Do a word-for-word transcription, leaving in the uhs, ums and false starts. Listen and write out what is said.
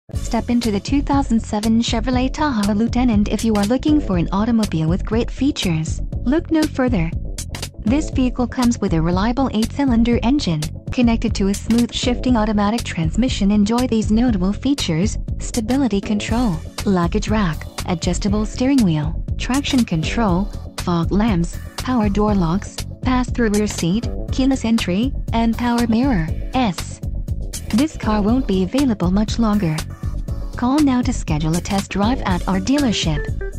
Step into the two thousand seven Chevrolet Tahoe Lieutenant. If you are looking for an automobile with great features, look no further. This vehicle comes with a reliable eight-cylinder engine, connected to a smooth shifting automatic transmission. Enjoy these notable features: stability control, luggage rack, adjustable steering wheel, traction control, fog lamps, power door locks, pass-through rear seat, keyless entry, and power mirrors. This car won't be available much longer. Call now to schedule a test drive at our dealership.